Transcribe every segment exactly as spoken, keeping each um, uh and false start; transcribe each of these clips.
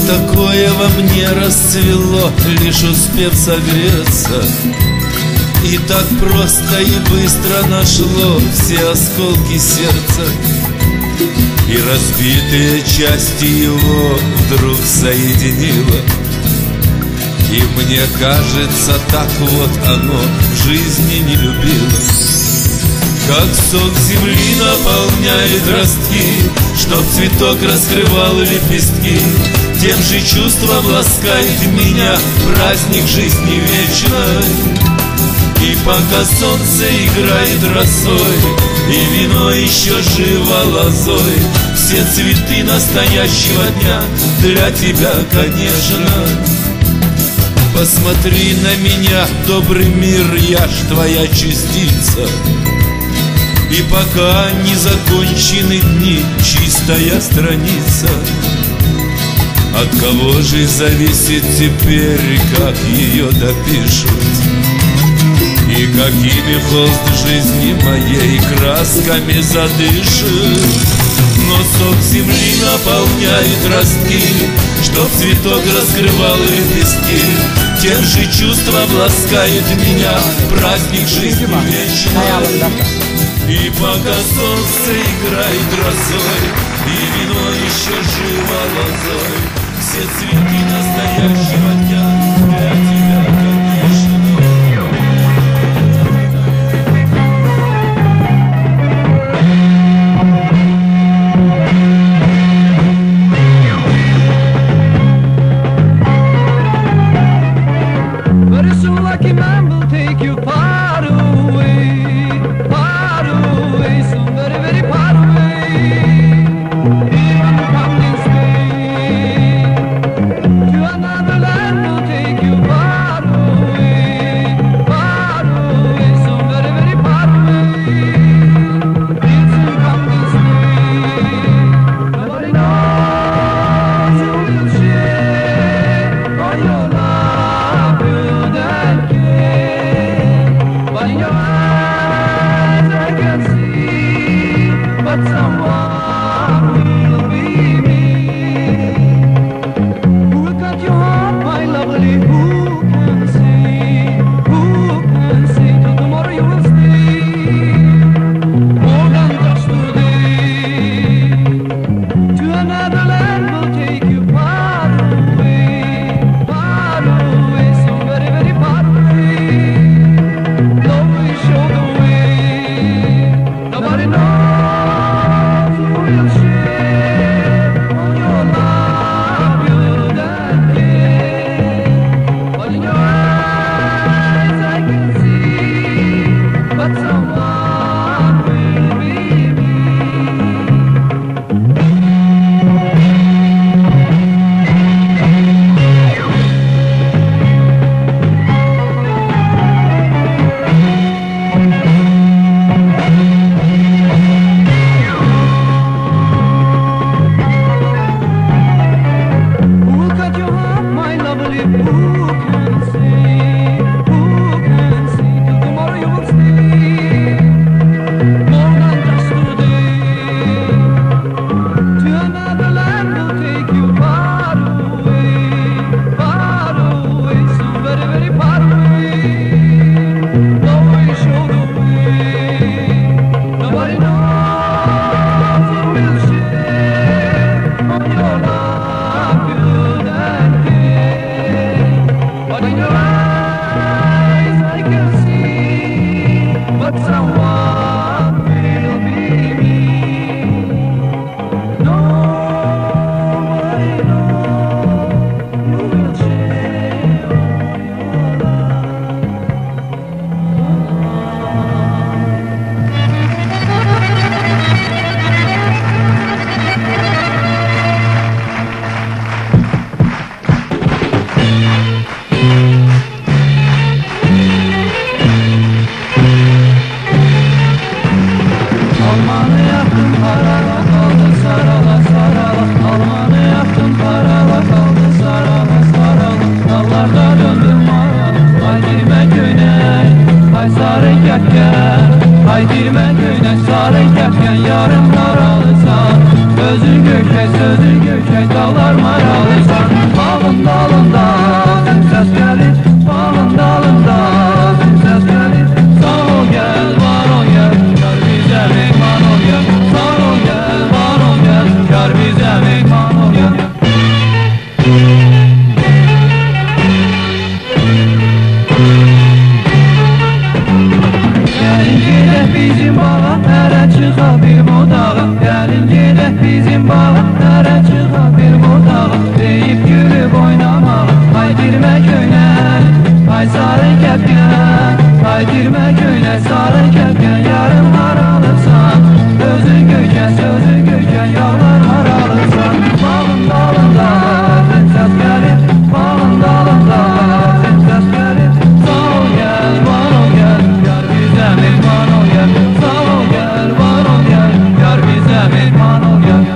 такое во мне расцвело, лишь успев согреться, и так просто и быстро нашло все осколки сердца, и разбитые части его вдруг соединило. И мне кажется, так вот оно в жизни не любило. Как сок земли наполняет ростки, чтоб цветок раскрывал лепестки, тем же чувством ласкает меня праздник жизни вечной. И пока солнце играет росой, и вино еще живо лозой, все цветы настоящего дня для тебя, конечно. Посмотри на меня, добрый мир, я ж твоя частица. И пока не закончены дни, чистая страница. От кого же зависит теперь, как ее допишут, и какими холст жизни моей красками задышит. Но сок земли наполняет ростки, чтоб цветок раскрывал лепестки, тем же чувством ласкает меня праздник жизни вечной. И пока солнце играет росой, и вино еще живо лозой, все цветы настоящего дня для тебя, конечно. Very soon lucky man will take you far away, far away, so very, very far away. Even the pumpkin stay to another land will take you far away, far away, so very, very far away. It's a pumpkin stay. Nobody knows who will share all your love, good and care. But in your eyes I can see, but someone will be me. Who will cut your heart, my lovely? Who can say? Who can say till tomorrow you will stay? More than just today. To another land will take you far away, far away, so very, very far away. Love will show the way. Nobody knows who will share all your love, good and care. But in your eyes I can see, but someone will be me. Who will cut your heart, my lovely? Who can say? Who can say till tomorrow you will stay? More than just today. To another land will take you far away, far away, so very, very far away. Love will show the way. Nobody knows who will share all your love, good and care. But in your eyes I can see, but someone will be me. Nobody knows who will share all your Almanı yaptım parala kaldı sarala sarala. Almanı yaptım parala kaldı sarala sarala. Dağlarda döndüm maralı. Ay dirme göynək, ay sarı kəpkən. Ay dirme göynək, sarı kəpkən. Yarım maralısan, özün gökək, sözün gökək. Dağlar maralısan. Kaydırma göyle sarı kepken yarın haralırsan Özü göyken sözü göyken yollar haralırsan Bağın dalında versin ses gelir Bağın dalında versin ses gelir Sağ ol gel var ol gel Yar bize mehman ol gel Sağ ol gel var ol gel Yar bize mehman ol gel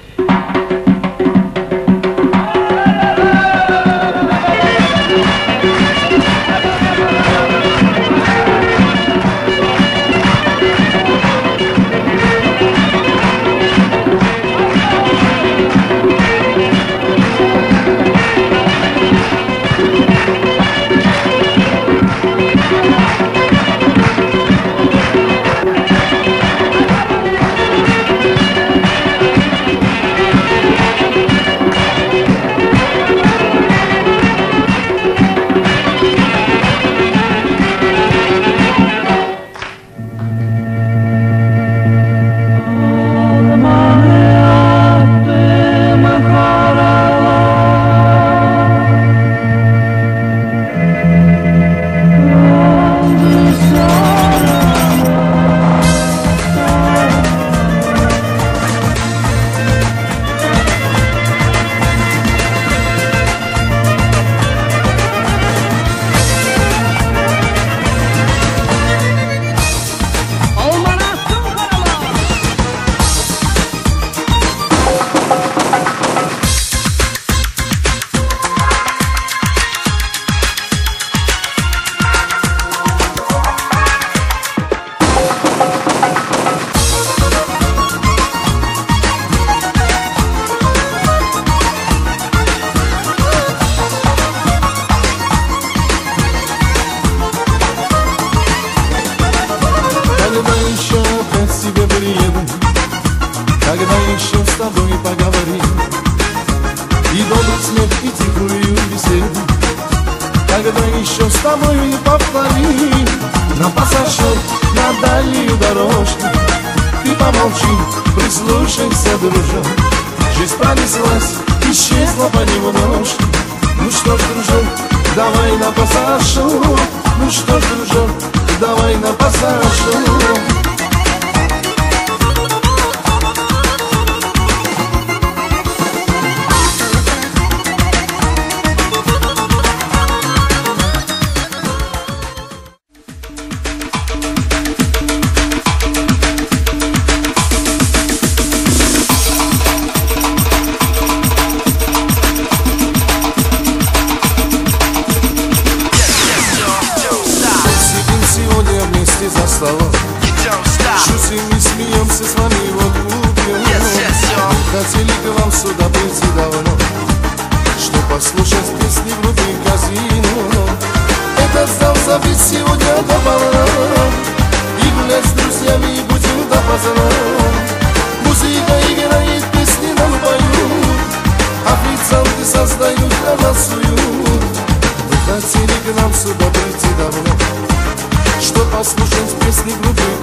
Когда еще опять к тебе приеду, когда еще с тобой поговорим, и добрый смех, и тихую беседу, когда еще с тобой повторим, на пассажир, на дальнюю дорожку, ты помолчи, прислушайся, дружок, жизнь пронеслась, исчезла понемножку. Ну что ж, дружок, давай на пассажир, ну что ж, дружок, давай на пассажир. За столом шутим и смеемся с вами вокруг. Хотели к вам сюда прийти давно, что послушать песни в группе казино. Этот зал забит сегодня до полна, и гулять с друзьями и будем допоздна. Музыка играет, песни нам поют, официанты создают для нас уют. Вы хотели к нам сюда прийти давно, что послушать песни группы